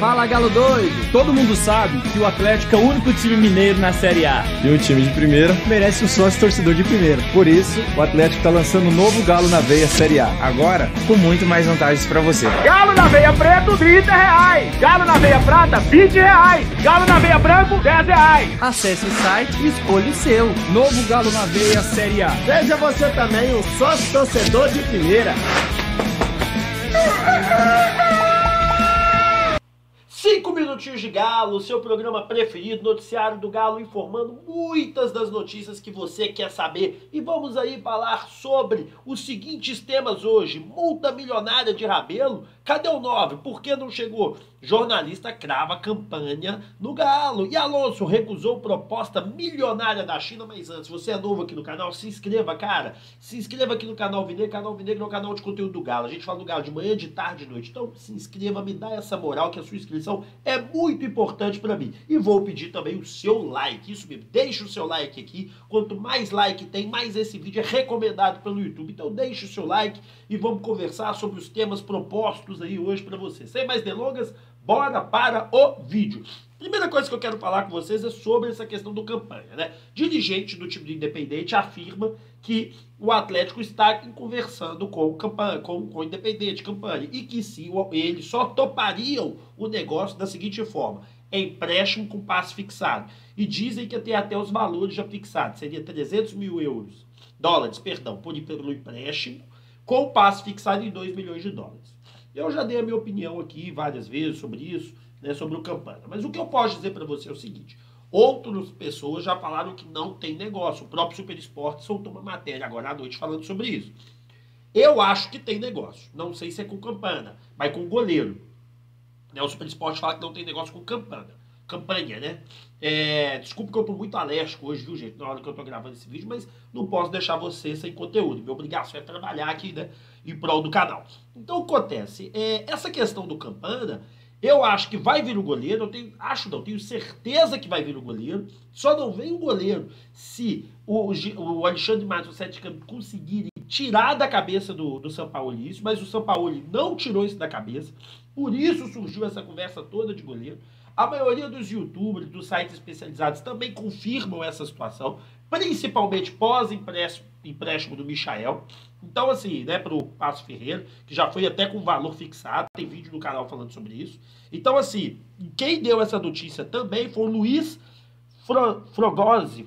Fala, Galo doido! Todo mundo sabe que o Atlético é o único time mineiro na Série A. E um time de primeira merece um sócio torcedor de primeira. Por isso, o Atlético está lançando um novo Galo na Veia Série A. Agora, com muito mais vantagens para você. Galo na Veia Preto, R$30. Galo na Veia Prata, R$20. Galo na Veia Branco, R$10. Acesse o site e escolha o seu. Novo Galo na Veia Série A. Seja você também um sócio torcedor de primeira. 5 minutinhos de Galo, seu programa preferido, noticiário do Galo, informando muitas das notícias que você quer saber. E vamos aí falar sobre os seguintes temas hoje. Multa milionária de Rabelo, cadê o 9? Por que não chegou? Jornalista crava campanha no Galo. E Alonso recusou proposta milionária da China. Mas antes, você é novo aqui no canal, se inscreva, cara. Se inscreva aqui no canal Vinegro. Canal Vinegro é o canal de conteúdo do Galo. A gente fala do Galo de manhã, de tarde, de noite. Então se inscreva, me dá essa moral que a sua inscrição é muito importante pra mim. E vou pedir também o seu like. Isso mesmo, deixa o seu like aqui. Quanto mais like tem, mais esse vídeo é recomendado pelo YouTube. Então deixa o seu like e vamos conversar sobre os temas propostos aí hoje pra você. Sem mais delongas, bora para o vídeo. Primeira coisa que eu quero falar com vocês é sobre essa questão do Campanha, né? Dirigente do time do Independente afirma que o Atlético está conversando com o Independente, Campanha, e que sim, eles só topariam o negócio da seguinte forma: empréstimo com passe fixado. E dizem que tem até os valores já fixados, seria 300 mil dólares, pelo empréstimo, com passe fixado em 2 milhões de dólares. Eu já dei a minha opinião aqui várias vezes sobre isso, né, sobre o Campanha. Mas o que eu posso dizer para você é o seguinte: outras pessoas já falaram que não tem negócio. O próprio Super Esporte soltou uma matéria agora à noite falando sobre isso. Eu acho que tem negócio. Não sei se é com Campanha, mas com o goleiro. Né, o Super Esporte fala que não tem negócio com Campanha, né? Desculpa que eu tô muito alérgico hoje, viu, gente? Na hora que eu tô gravando esse vídeo, mas não posso deixar você sem conteúdo. Minha obrigação é trabalhar aqui, né, em prol do canal. Então, o que acontece? Essa questão do Campanha, eu acho que vai vir o goleiro, tenho certeza que vai vir o goleiro. Só não vem o goleiro se o Alexandre Matos e o Sete Campos conseguirem tirar da cabeça do Sampaoli isso, mas o Sampaoli não tirou isso da cabeça. Por isso surgiu essa conversa toda de goleiro. A maioria dos youtubers, dos sites especializados também confirmam essa situação, principalmente pós-empréstimo do Michael. Então, assim, né, pro Passo Ferreira, que já foi até com valor fixado, tem vídeo no canal falando sobre isso. Então, assim, quem deu essa notícia também foi o Luiz Fregosi,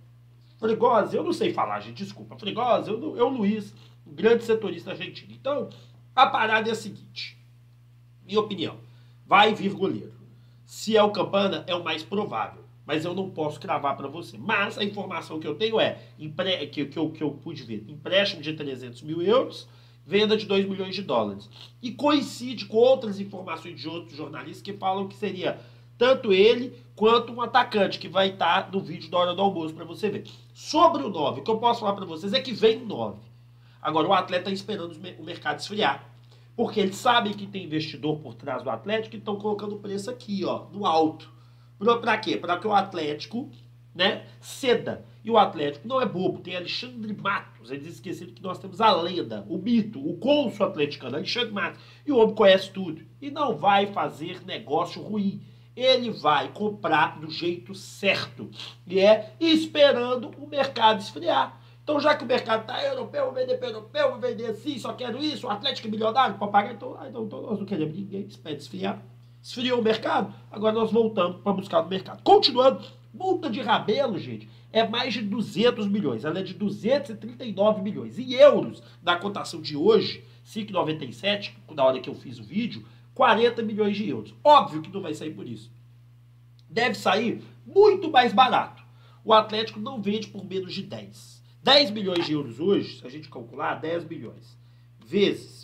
eu não sei falar, gente, desculpa. Fregosi, é o Luiz, um grande setorista argentino. Então, a parada é a seguinte, minha opinião, vai vir goleiro. Se é o Campanha, é o mais provável. Mas eu não posso cravar para você. Mas a informação que eu tenho que eu pude ver: empréstimo de 300 mil euros, venda de 2 milhões de dólares. E coincide com outras informações de outros jornalistas que falam que seria tanto ele quanto um atacante, que vai estar no vídeo da hora do almoço para você ver. Sobre o 9, o que eu posso falar para vocês é que vem o 9. Agora o atleta está esperando o mercado esfriar. Porque eles sabem que tem investidor por trás do Atlético e estão colocando o preço aqui, ó, no alto. Pra quê? Para que o Atlético, né, ceda. E o Atlético não é bobo, tem Alexandre Matos. Eles esqueceram que nós temos a lenda, o mito, o cônsul atleticano, Alexandre Matos. E o homem conhece tudo. E não vai fazer negócio ruim. Ele vai comprar do jeito certo. E esperando o mercado esfriar. Então, já que o mercado tá europeu, vou vender para europeu, vou vender assim, só quero isso, o Atlético é milionário para pagar, então nós não queremos ninguém, espera esfriar. Esfriou o mercado, agora nós voltamos para buscar no mercado. Continuando, multa de Rabelo, gente, é mais de 200 milhões, ela é de 239 milhões. Em euros, na cotação de hoje, 5,97, na hora que eu fiz o vídeo, 40 milhões de euros. Óbvio que não vai sair por isso. Deve sair muito mais barato. O Atlético não vende por menos de 10. 10 milhões de euros hoje, se a gente calcular, 10 milhões, vezes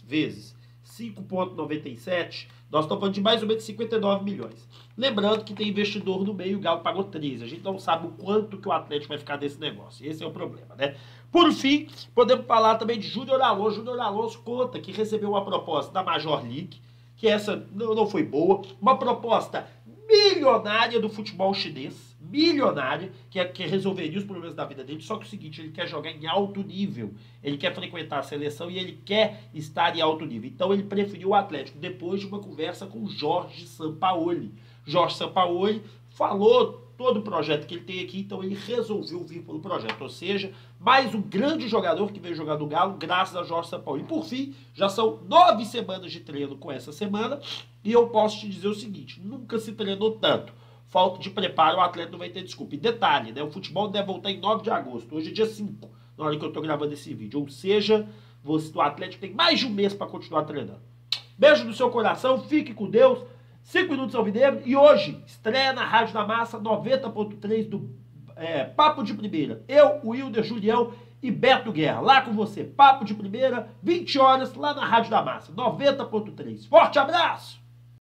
5,97, nós estamos falando de mais ou menos 59 milhões. Lembrando que tem investidor no meio, o Galo pagou 13. A gente não sabe o quanto que o Atlético vai ficar desse negócio. Esse é o problema, né? Por fim, podemos falar também de Júnior Alonso. Júnior Alonso conta que recebeu uma proposta da Major League, que essa não foi boa, uma proposta milionária do futebol chinês, bilionária que resolveria os problemas da vida dele, só que é o seguinte, ele quer jogar em alto nível, ele quer frequentar a seleção e ele quer estar em alto nível. Então ele preferiu o Atlético depois de uma conversa com o Jorge Sampaoli. Jorge Sampaoli falou todo o projeto que ele tem aqui, então ele resolveu vir pelo projeto. Ou seja, mais um grande jogador que veio jogar no Galo, graças a Jorge Sampaoli. E por fim, já são 9 semanas de treino com essa semana, e eu posso te dizer o seguinte, nunca se treinou tanto. Falta de preparo, o atleta não vai ter desculpa. E detalhe, né, o futebol deve voltar em 9 de agosto, hoje é dia 5, na hora que eu tô gravando esse vídeo. Ou seja, o Atlético tem mais de um mês para continuar treinando. Beijo no seu coração, fique com Deus. 5 minutos alvinegro, e hoje estreia na Rádio da Massa 90.3 do Papo de Primeira. Eu, o Wilder Julião e Beto Guerra. Lá com você, Papo de Primeira, 20 horas, lá na Rádio da Massa 90.3. Forte abraço!